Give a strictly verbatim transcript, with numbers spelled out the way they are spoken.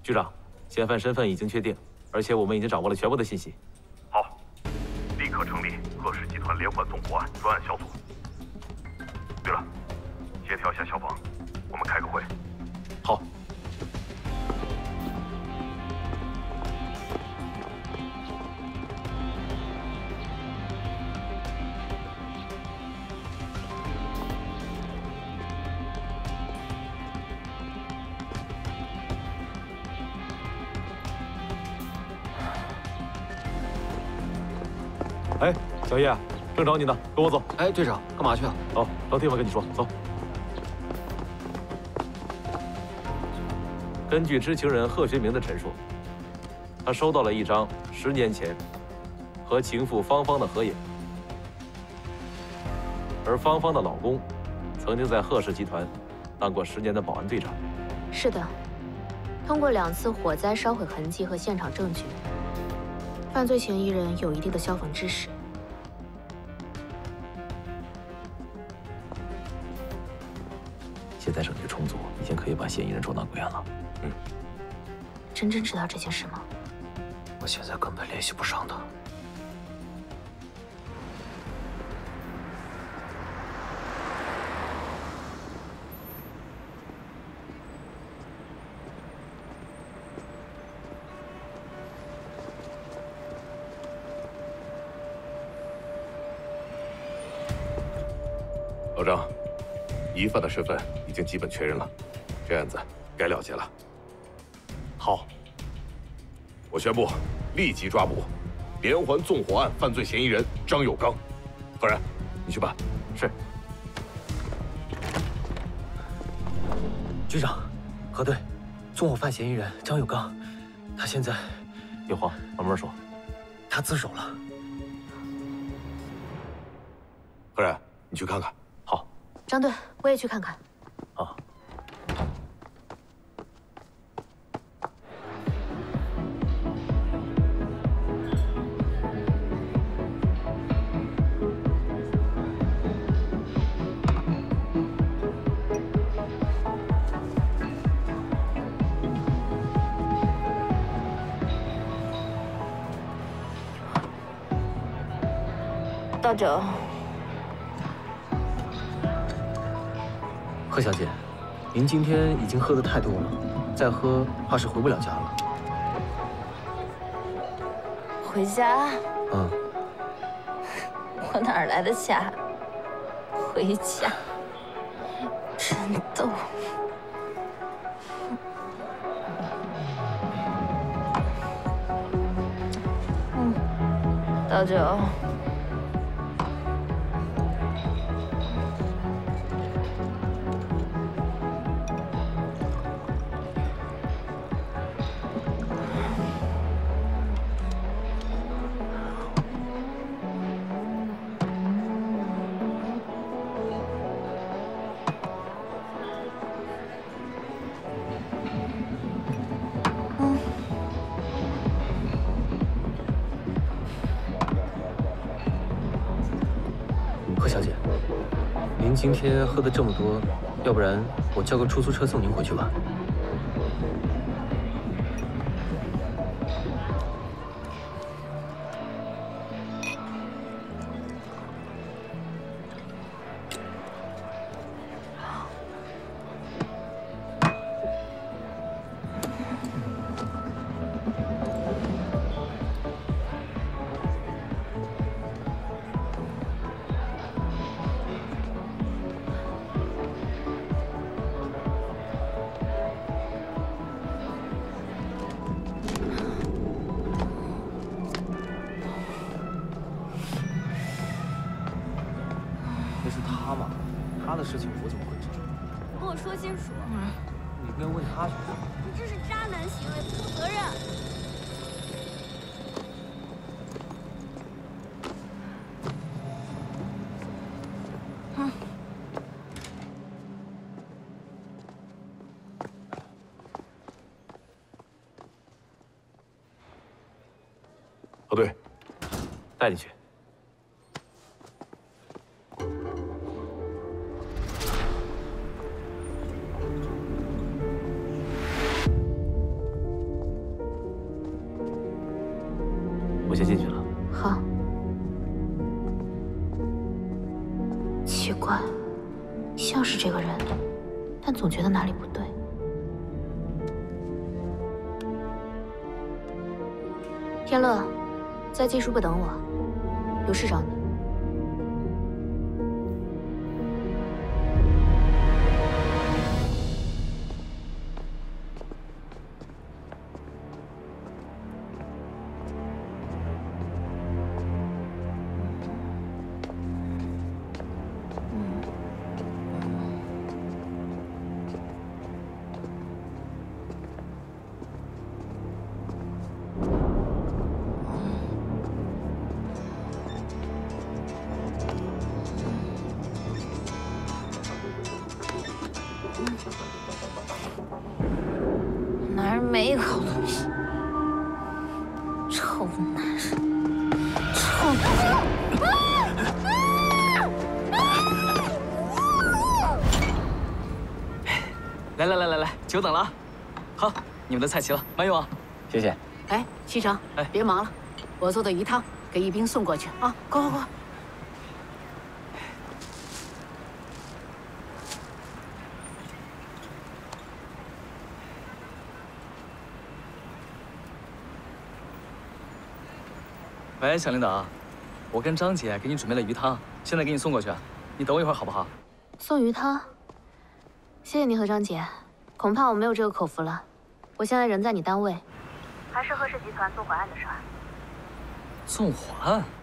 局长，嫌犯身份已经确定，而且我们已经掌握了全部的信息。 好，立刻成立贺氏集团连环纵火案专案小组。对了，协调一下消防，我们开个会。 好。 哎，小叶，正找你呢，跟我走。 哎，队长，干嘛去啊？ 走，找地方跟你说。走。根据知情人贺学明的陈述，他收到了一张十年前和情妇芳芳的合影，而芳芳的老公曾经在贺氏集团当过十年的保安队长。 是的，通过两次火灾烧毁痕迹和现场证据。 犯罪嫌疑人有一定的消防知识。 现在证据充足，已经可以把嫌疑人捉拿归案了。嗯。 真正知道这件事吗？ 我现在根本联系不上他。 老张，疑犯的身份已经基本确认了，这案子该了结了。 好， 我宣布立即抓捕连环纵火案犯罪嫌疑人张有刚。何然，你去办。 是。 局长，核对，纵火犯嫌疑人张有刚，他现在…… 别慌，慢慢说。 他自首了。 何然，你去看看。 张队，我也去看看。 啊。 倒酒。 贺小姐，您今天已经喝得太多了，再喝怕是回不了家了。 回家？ 嗯。 我哪来的家？回家？真逗。嗯，倒酒。 贺小姐，您今天喝的这么多，要不然我叫个出租车送您回去吧。那是他嘛，他的事情我怎么会知道？ 你跟我说清楚。 你应该问他去。 你这是渣男行为，不负责任。嗯。 哦，对， 带进去。 先进去了。 好。奇怪，像是这个人，但总觉得哪里不对。天乐，在技术部等我，有事找你。 男人没一口东西，臭男人，臭男人！ 来来来来来，久等了啊！好，你们的菜齐了，慢用啊！ 谢谢。 哎，西城，哎，别忙了，我做的鱼汤给一冰送过去啊！快快快！ 喂，小领导，我跟张姐给你准备了鱼汤，现在给你送过去，你等我一会儿好不好？ 送鱼汤，谢谢你和张姐，恐怕我没有这个口福了。我现在人在你单位，还是贺氏集团纵火案的事儿。 纵火案？